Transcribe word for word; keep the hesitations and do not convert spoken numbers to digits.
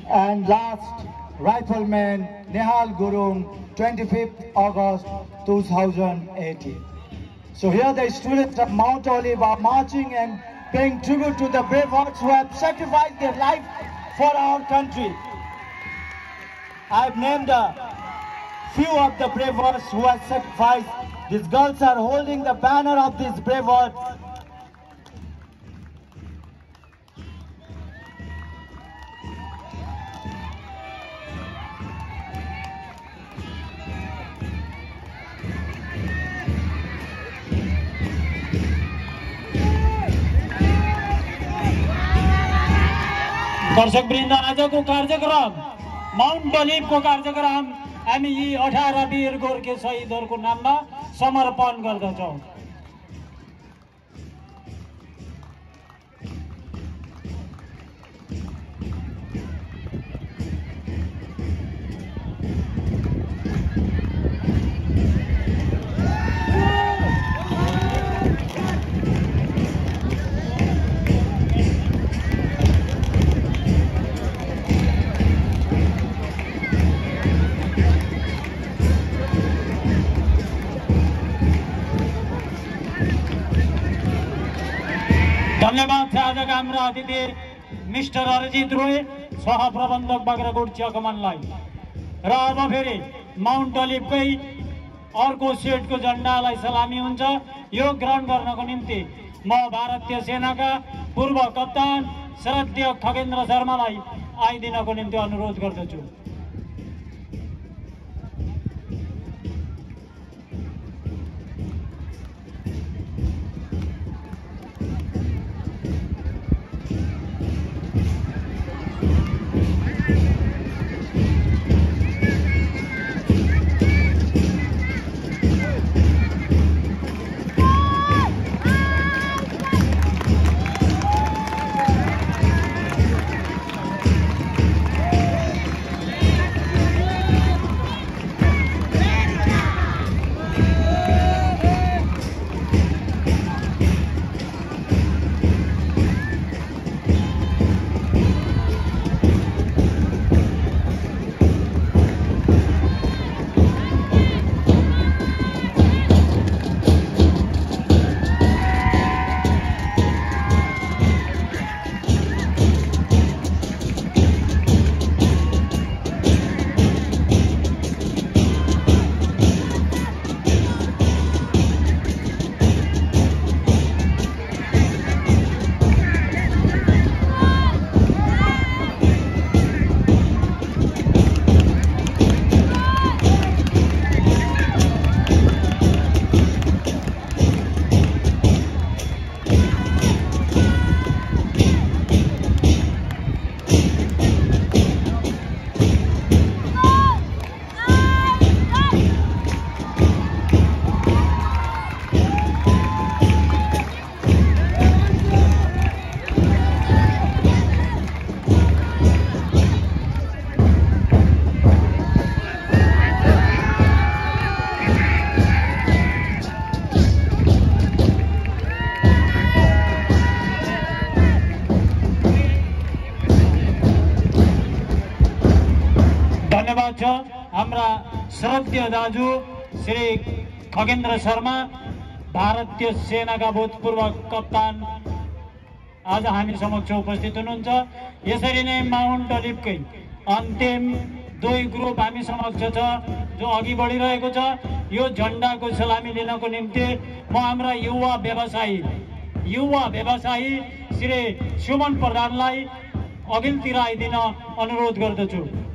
And last, Rifleman Nehal Gurung, twenty-fifth August two thousand eighteen. So here the students of Mount Olive are marching and paying tribute to the brave hearts who have sacrificed their life for our country. I've named a few of the brave hearts who have sacrificed. These girls are holding the banner of this brave heart. दर्शक वृन्द आजको कार्यक्रम Mount ओलिभको कार्यक्रम हामी यी अठार वीर गोर्खे शहीदहरूको नाममा समर्पण गर्दछौं। धन्यवाद छ आजका हाम्रा अतिथि मिस्टर अरिजित रोय, सहप्रबन्धक बाग्राकोट चियाकमानलाई। र अब फेरि माउन्ट ओलिभकै अर्को सेटको झण्डालाई सलामी हुन्छ। यो ग्रहण गर्नको निम्ति म भारतीय सेनाका पूर्व कप्तान श्रद्धेय खगेन्द्र शर्मालाई आइदिनको निम्ति अनुरोध गर्दछु। धन्यवाद छ हाम्रा श्रद्धेय दाजु श्री खगेन्द्र शर्मा, भारतीय सेनाका भूतपूर्व कप्तान आज हामी समक्ष उपस्थित हुनुहुन्छ। यसरी नै माउन्ट ओलिभकै अन्तिम दुई ग्रुप हामी समक्ष छ जो अघि बढिरहेको छ। यो झण्डाको सलामी लिनको निम्ति म हाम्रा युवा व्यवसायी युवा व्यवसायी श्री सुमन प्रधानलाई अघिल्तिर आइदिन अनुरोध गर्दछु।